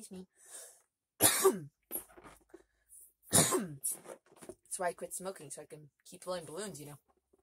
Excuse me. That's why I quit smoking, so I can keep blowing balloons, you know.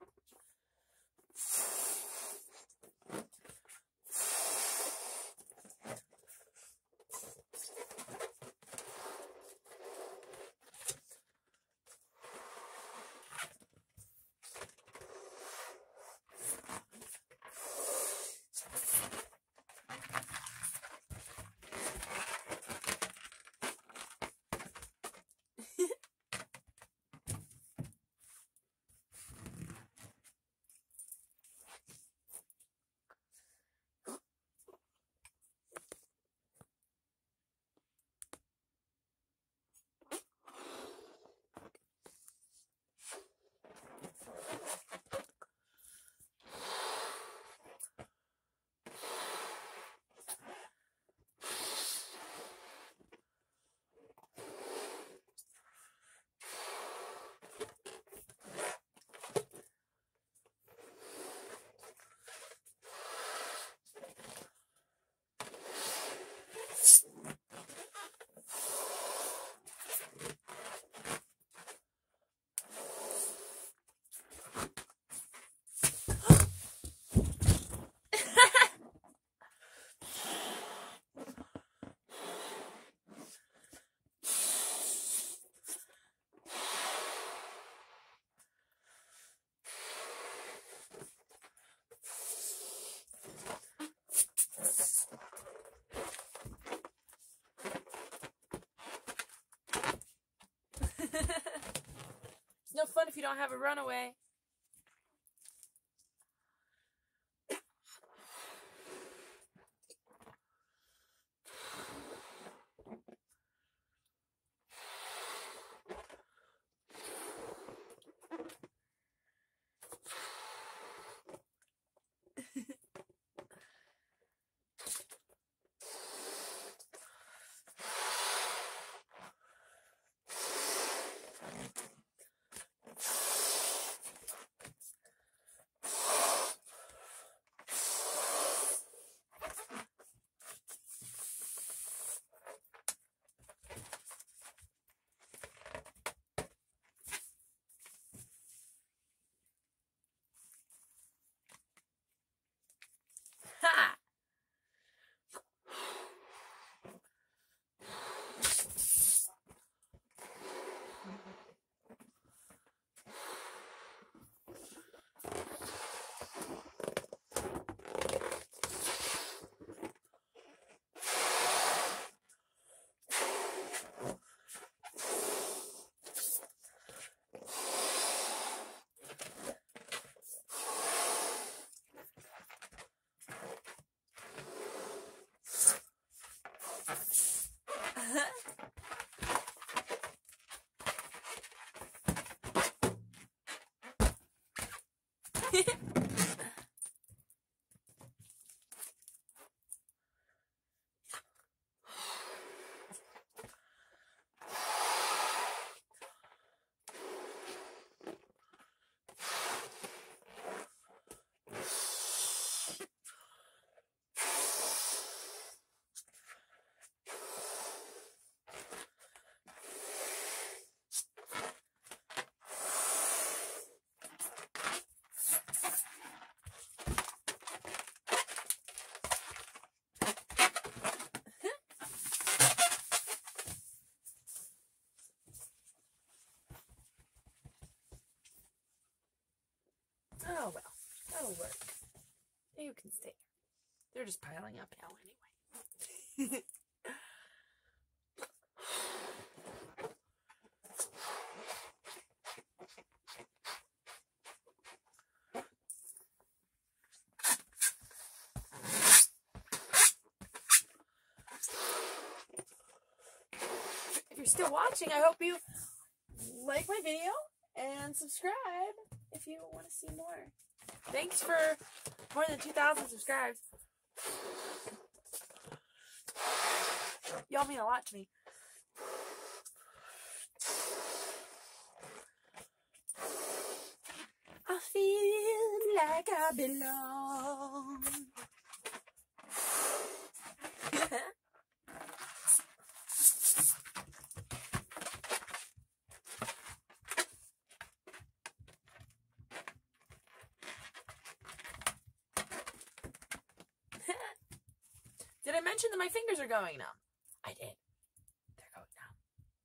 It's no fun if you don't have a runaway. Ha! Oh well, that'll work. You can stay. They're just piling up now anyway. If you're still watching, I hope you like my video and subscribe if you want to see more. Thanks for more than 2,000 subscribes. Y'all mean a lot to me. I feel like I belong. mention that my fingers are going numb? I did. They're going numb.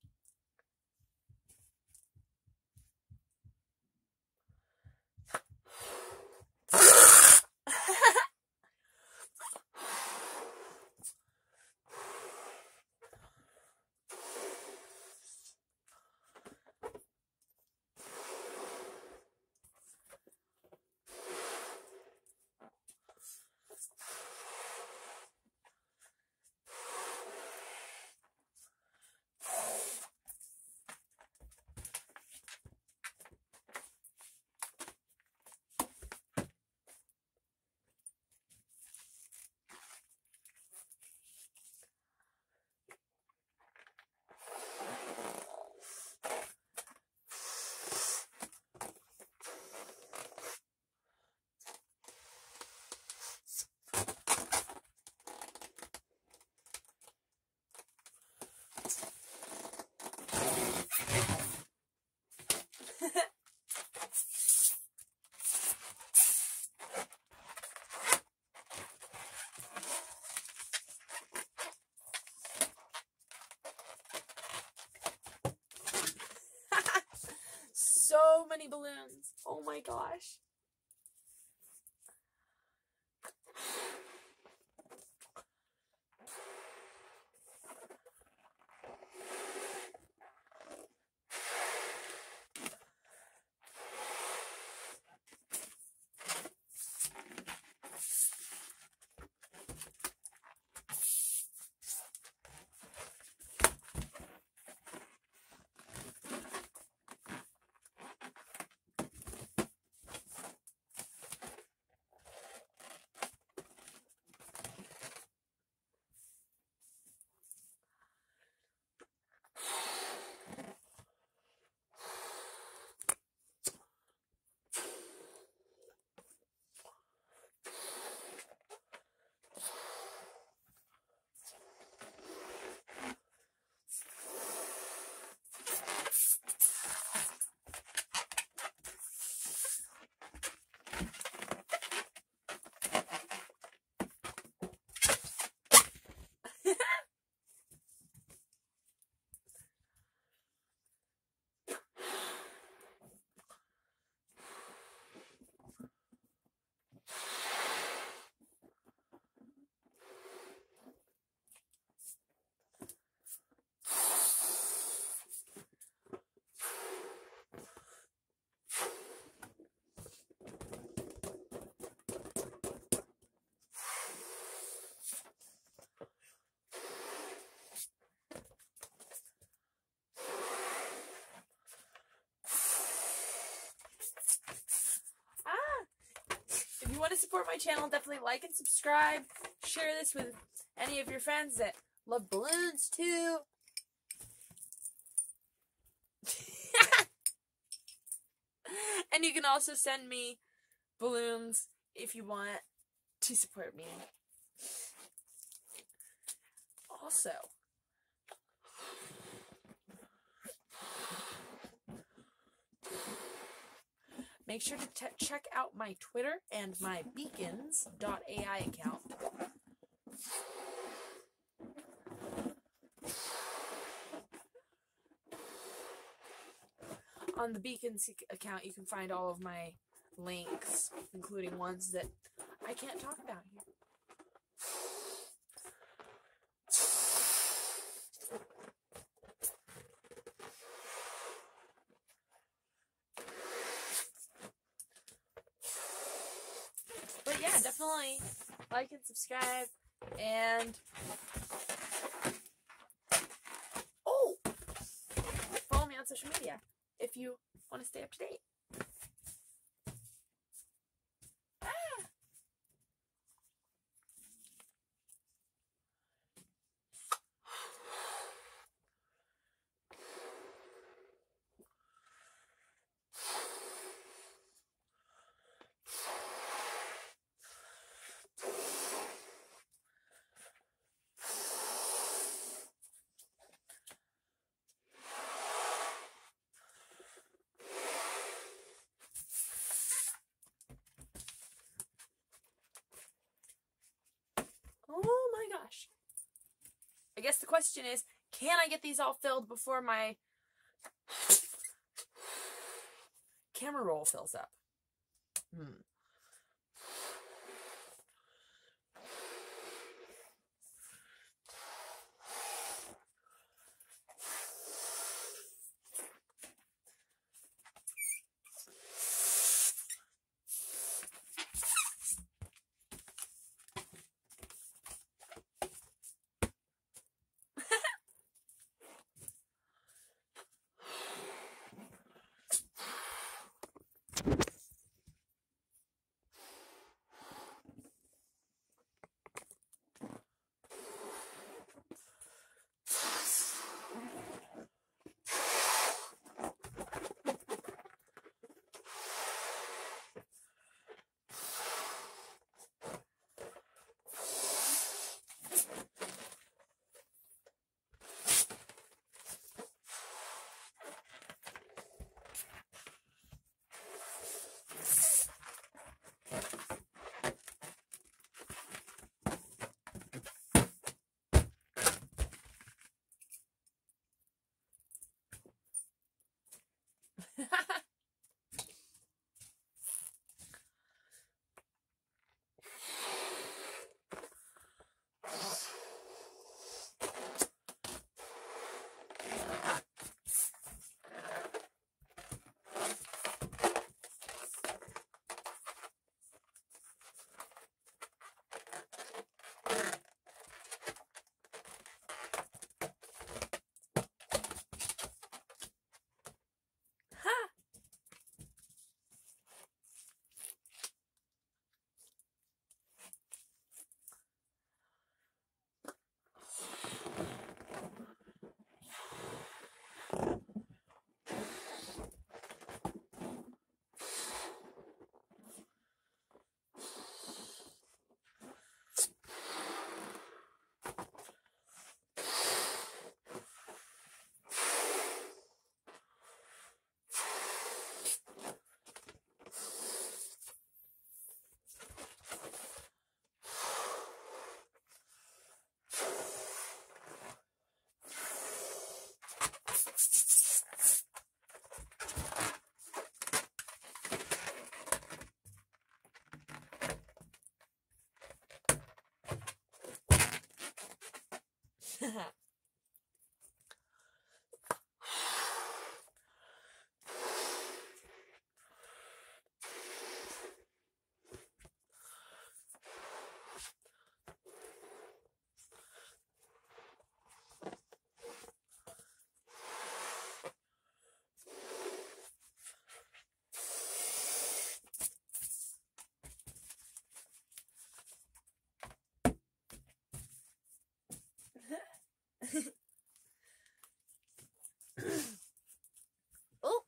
So many balloons. Oh my gosh. If you want to support my channel, definitely like and subscribe. Share this with any of your friends that love balloons too. And you can also send me balloons if you want to support me. Also, make sure to check out my Twitter and my beacons.ai account. On the Beacons account, you can find all of my links, including ones that I can't talk about here. But yeah, definitely like and subscribe, and follow me on social media if you want to stay up to date. I guess the question is, can I get these all filled before my camera roll fills up? Oh.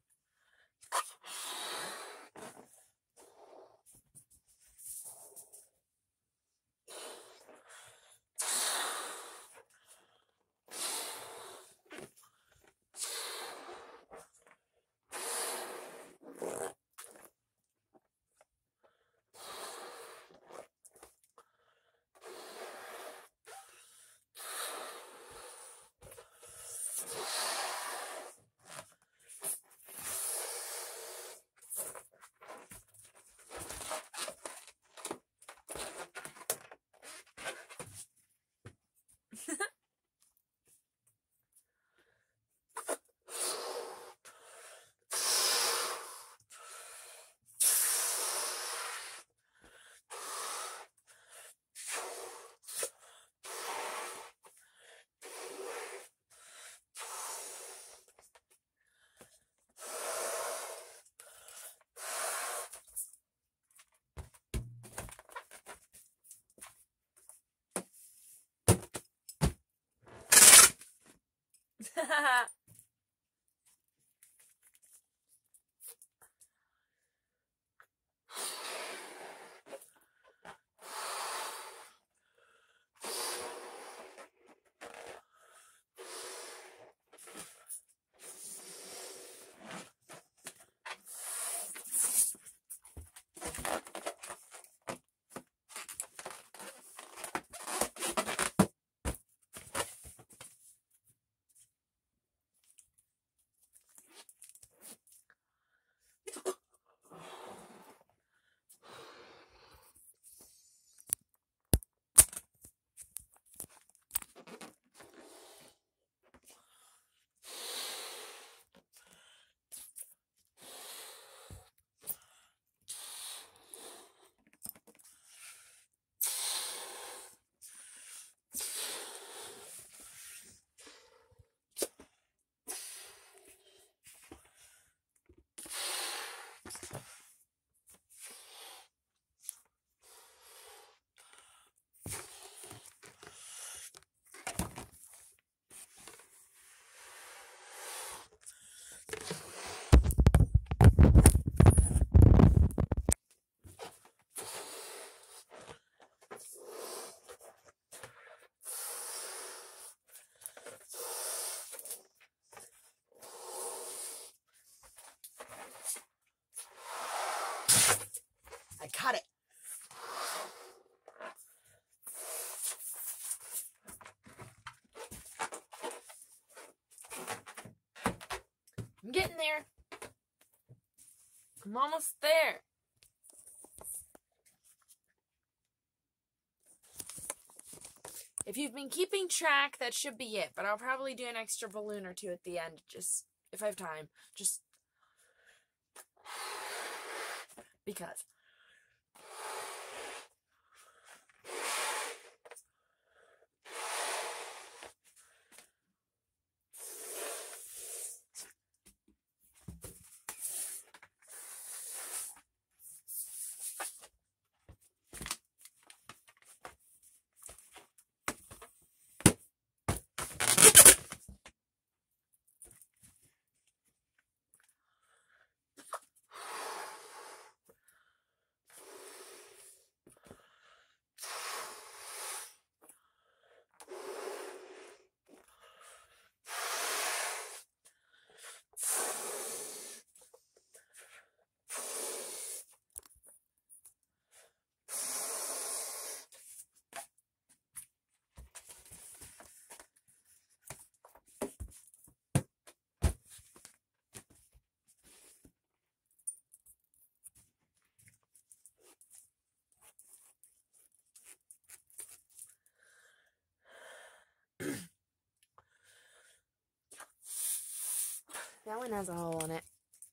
I'm getting there. I'm almost there. If you've been keeping track, that should be it. But I'll probably do an extra balloon or two at the end, just if I have time. Just because. That one has a hole in it.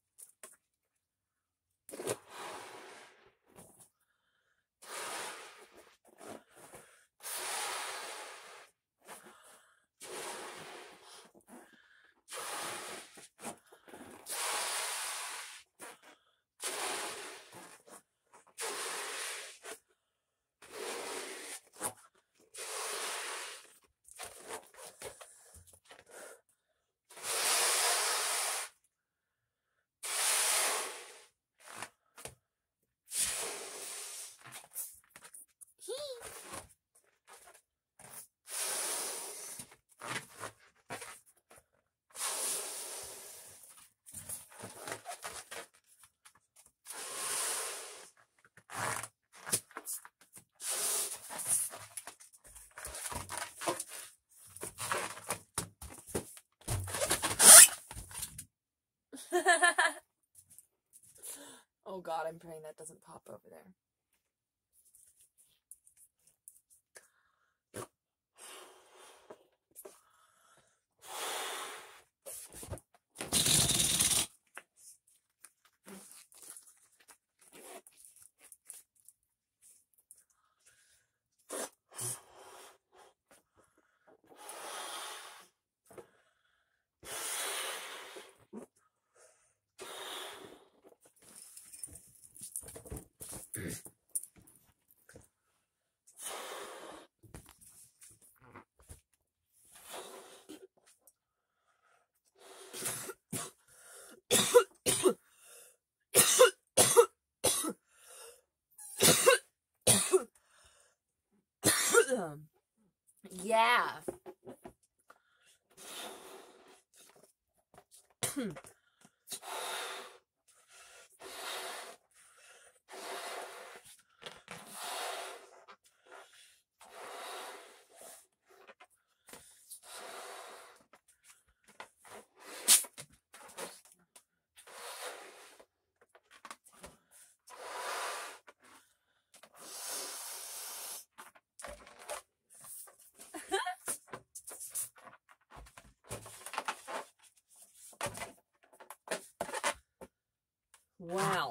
Oh God, I'm praying that doesn't pop over there. Yeah. Wow.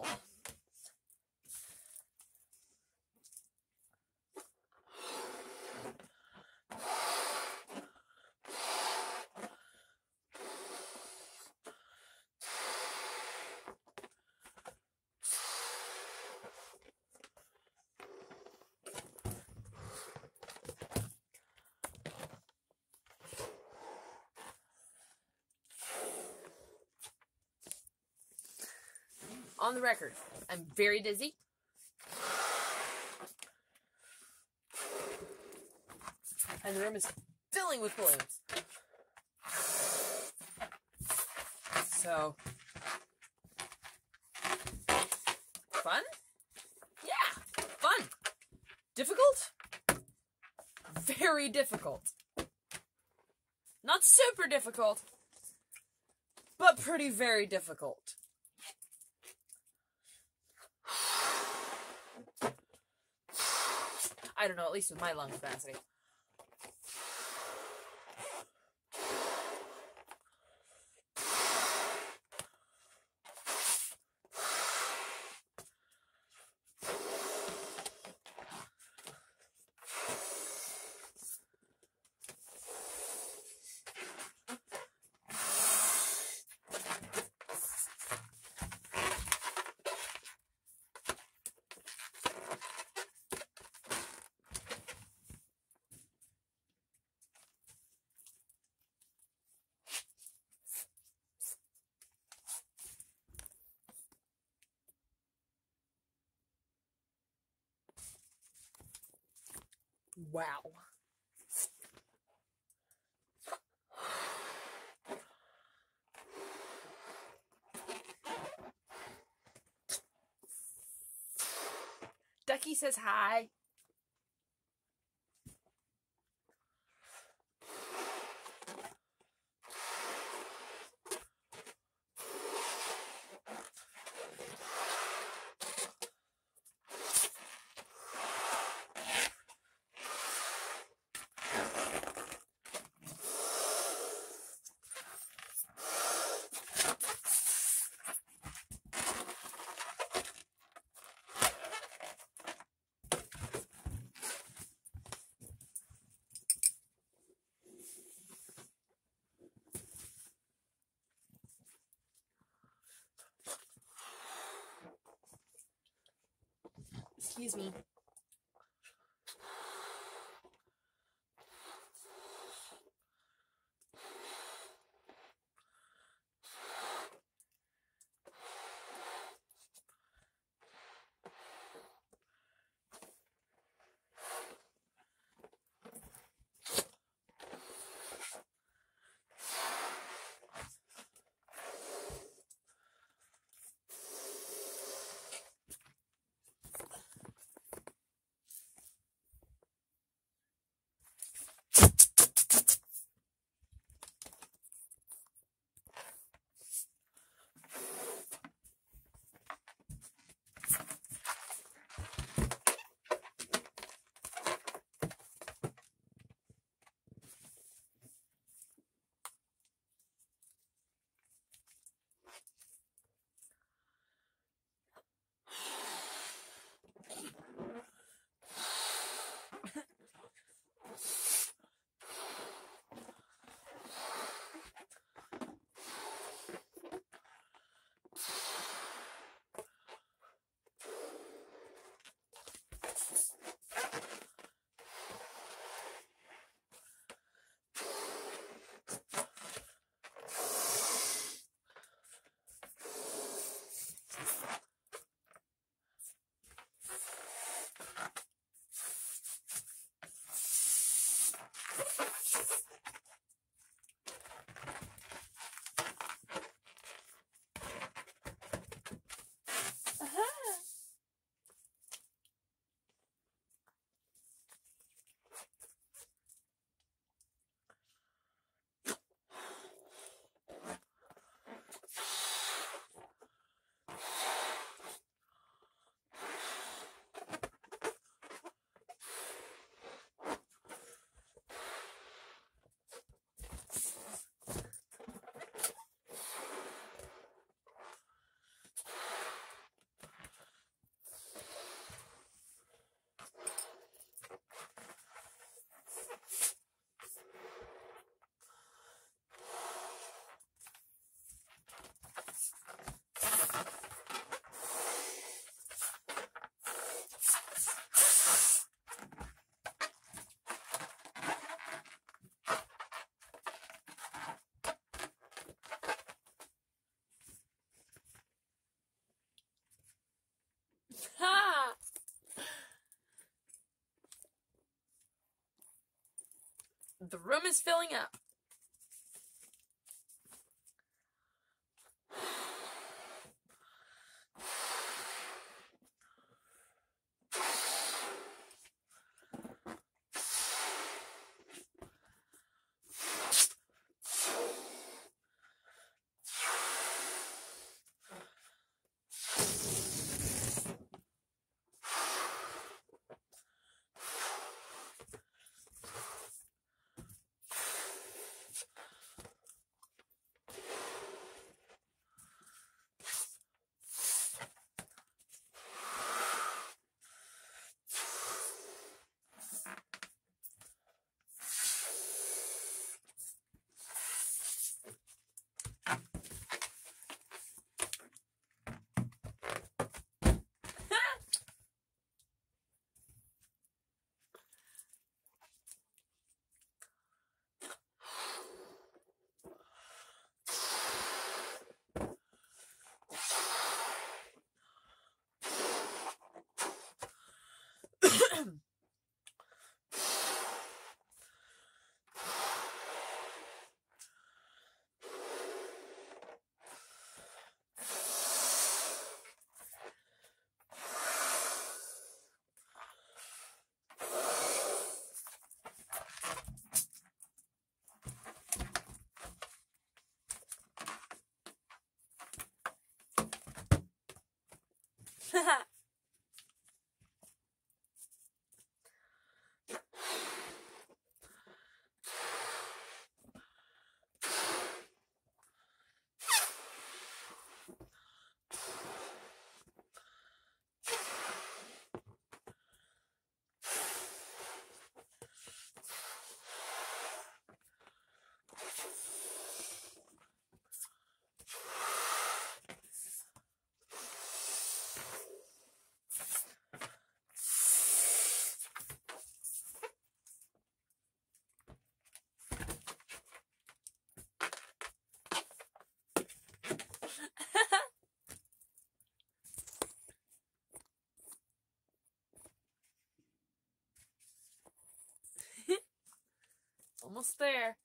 On the record, I'm very dizzy. And the room is filling with balloons. So, fun? Yeah, fun. Difficult? Very difficult. Not super difficult, but very difficult. I don't know, at least with my lung capacity. Wow. Ducky says hi. Excuse me. Ha! The room is filling up. Almost there.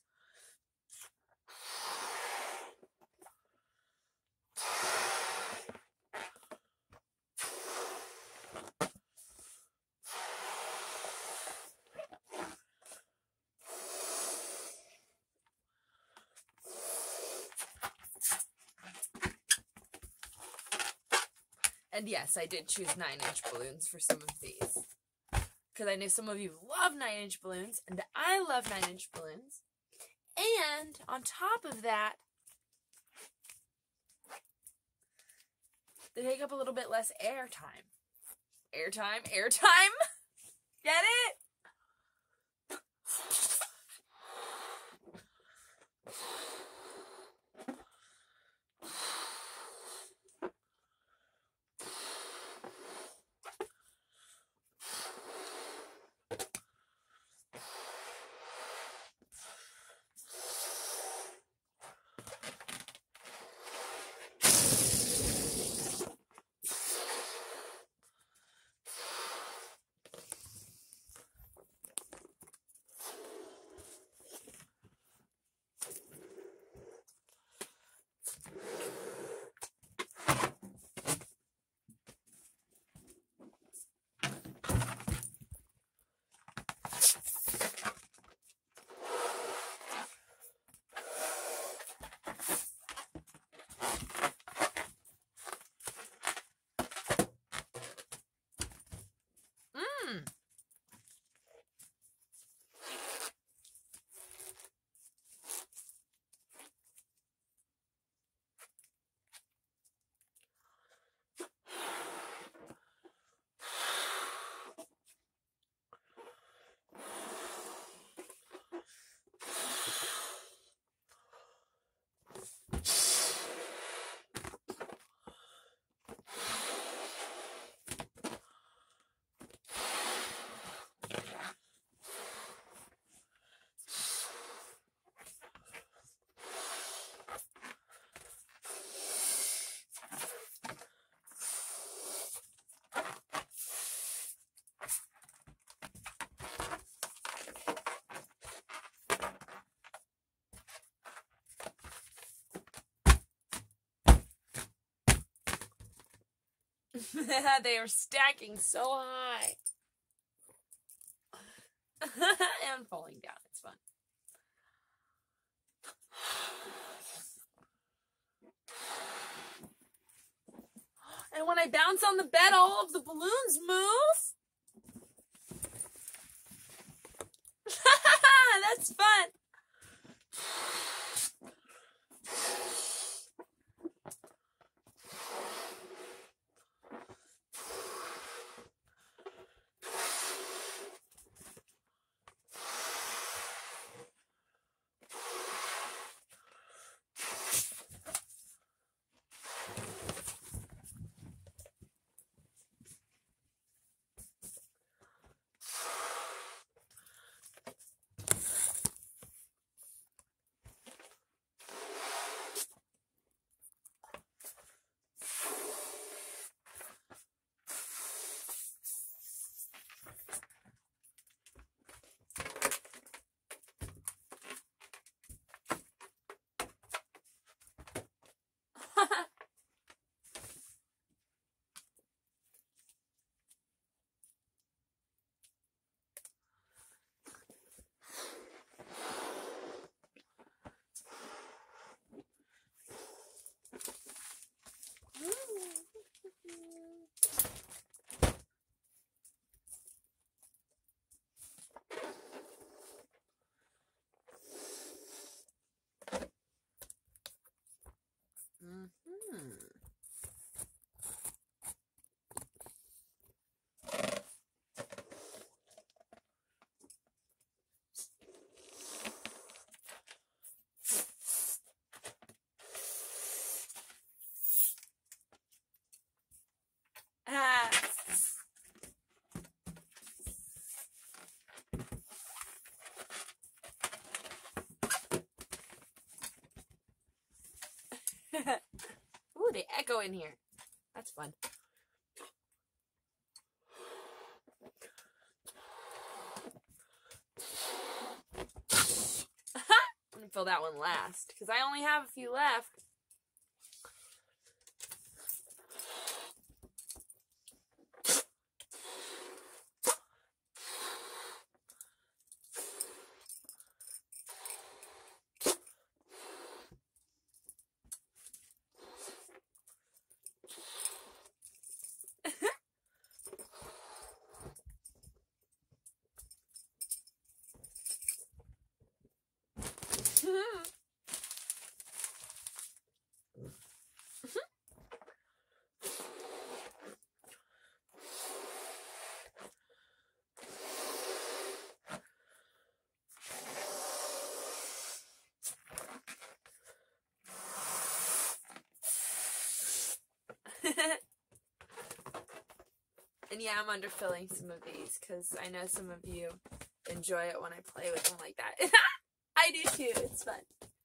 And yes, I did choose 9-inch balloons for some of these. Because I know some of you love 9-inch balloons, and I love 9-inch balloons. And on top of that, they take up a little bit less air time. Airtime? Airtime? Get it? They are stacking so high. And falling down. It's fun. And when I bounce on the bed, all of the balloons move. That's fun. Ooh, they echo in here. That's fun. I'm gonna fill that one last, because I only have a few left. And yeah, I'm underfilling some of these because I know some of you enjoy it when I play with them like that. I do too. It's fun.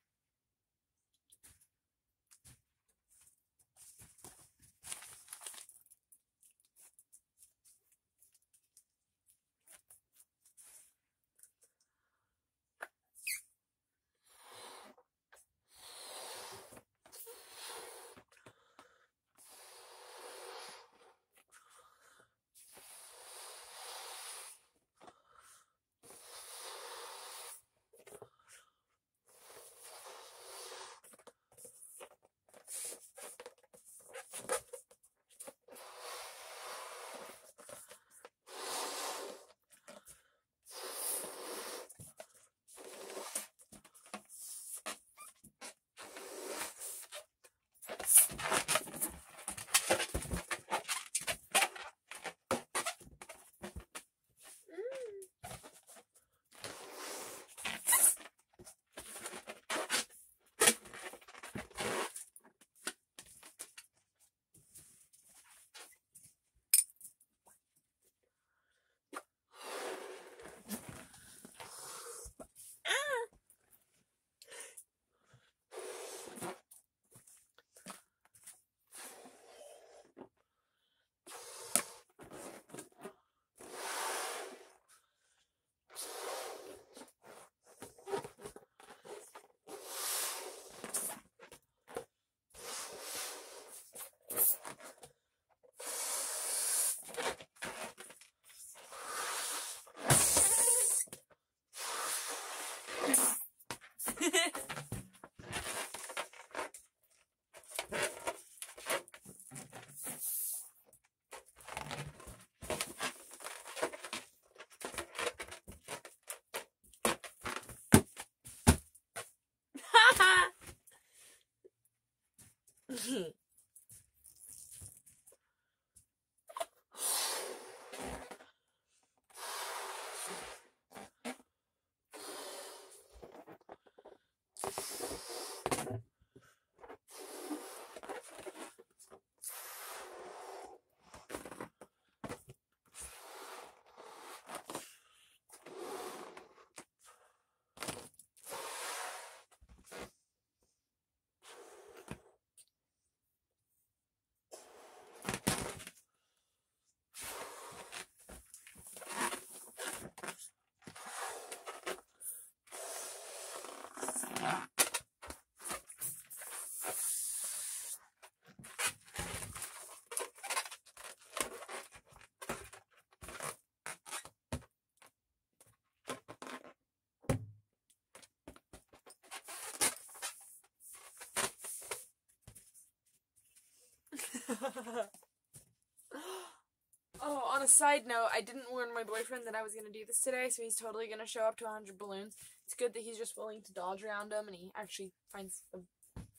Oh, on a side note, I didn't warn my boyfriend that I was going to do this today, so he's totally going to show up to 100 balloons. It's good that he's just willing to dodge around them, and he actually finds them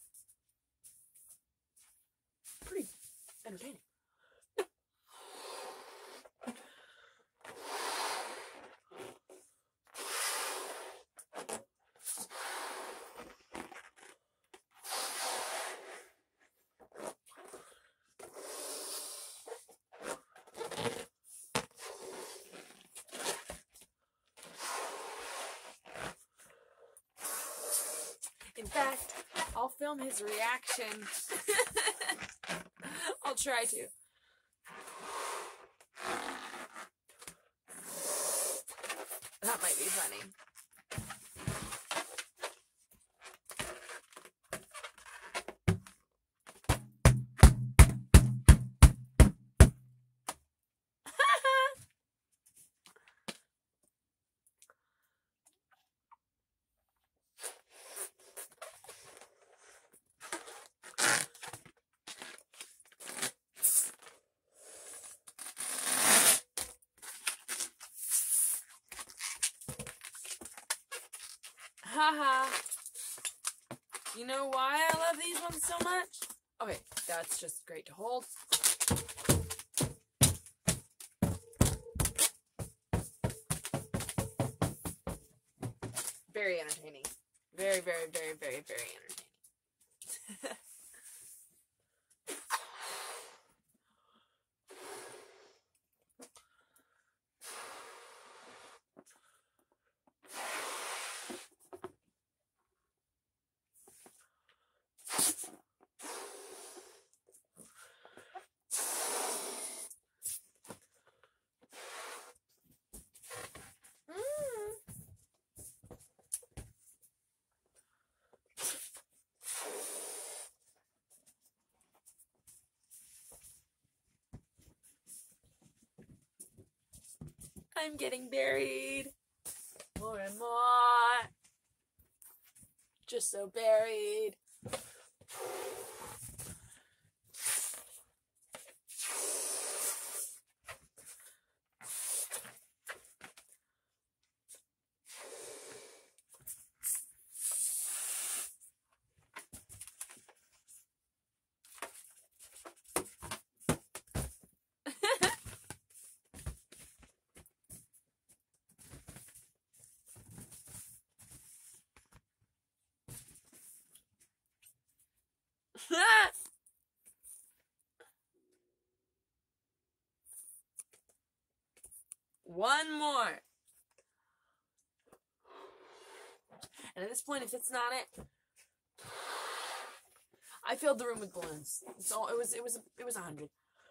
pretty entertaining. In fact, I'll film his reaction. I'll try to. That might be funny. Haha. You know why I love these ones so much? Okay, that's just great to hold. Very entertaining. Very, very, very, very, very entertaining. I'm getting buried. More and more. Just so buried. One more. And at this point, if it's not it, I filled the room with balloons. So it was 100.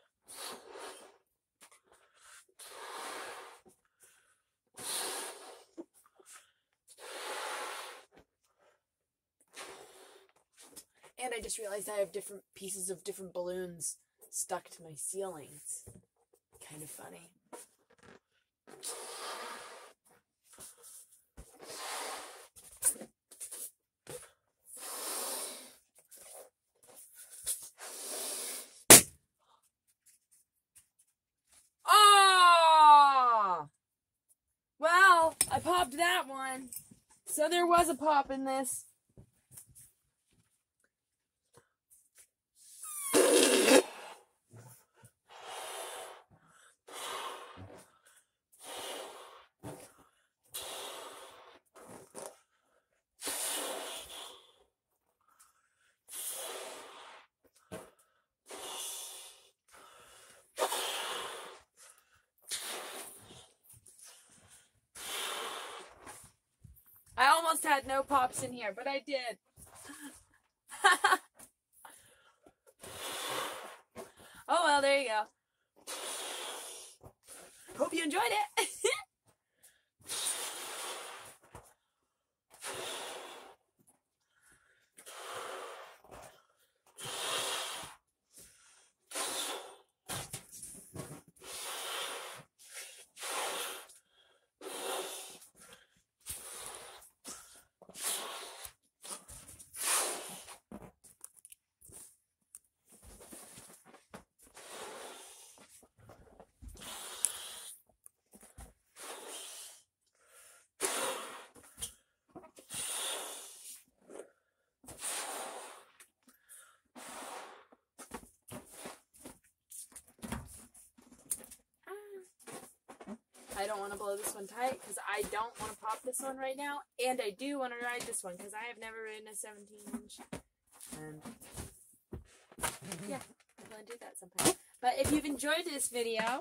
And I just realized I have different pieces of different balloons stuck to my ceilings. Kind of funny. Oh! Well, I popped that one. So there was a pop in this. I almost had no pops in here, but I did. Oh well, there you go. Hope you enjoyed it. I don't want to blow this one tight because I don't want to pop this one right now. And I do want to ride this one because I have never ridden a 17-inch. And yeah, I'm going to do that sometime. But if you've enjoyed this video,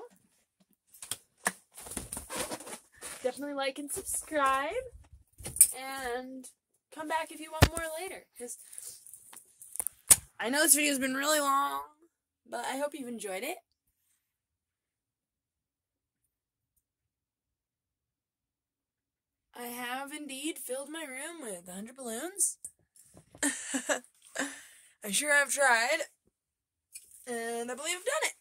definitely like and subscribe. And come back if you want more later. Because I know this video has been really long, but I hope you've enjoyed it. I have indeed filled my room with 100 balloons. I'm sure I've tried, and I believe I've done it.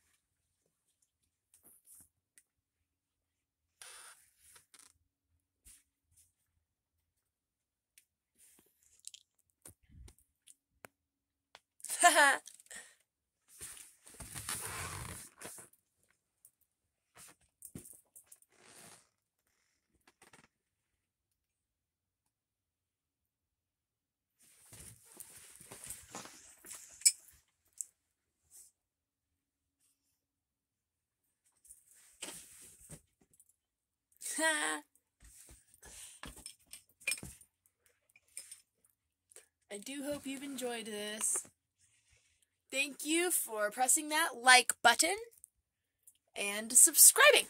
I do hope you've enjoyed this. Thank you for pressing that like button and subscribing.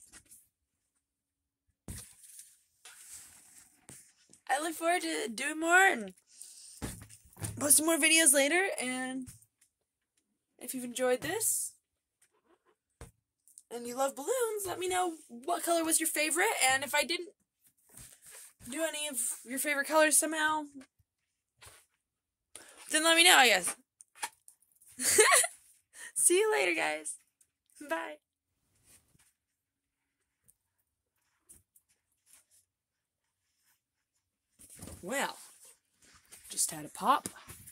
I look forward to doing more and posting more videos later. And if you've enjoyed this and you love balloons, let me know what color was your favorite. And if I didn't do any of your favorite colors somehow, then let me know, I guess. See you later, guys. Bye. Well, just had a pop.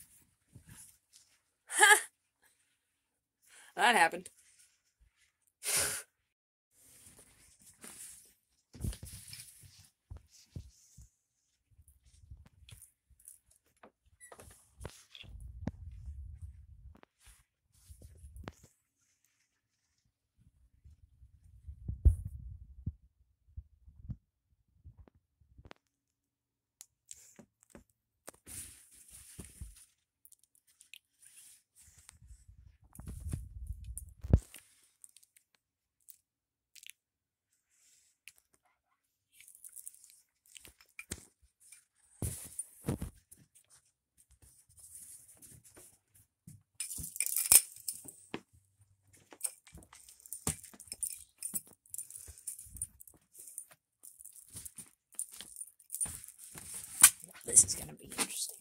That happened. This is gonna be interesting.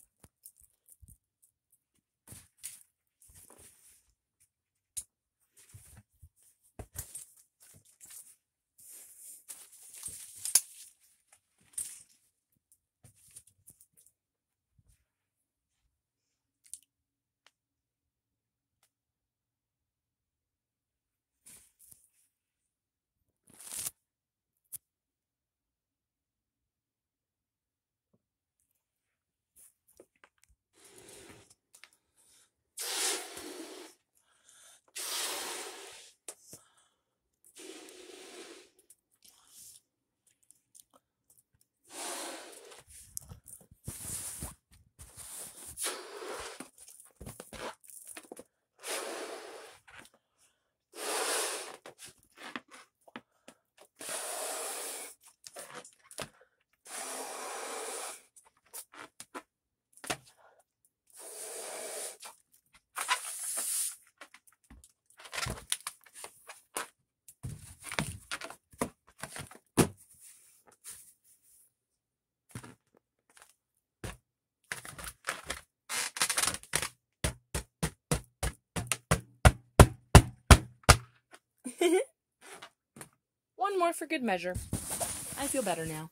One more for good measure. I feel better now.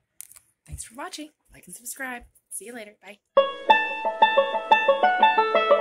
Thanks for watching. Like and subscribe. See you later. Bye.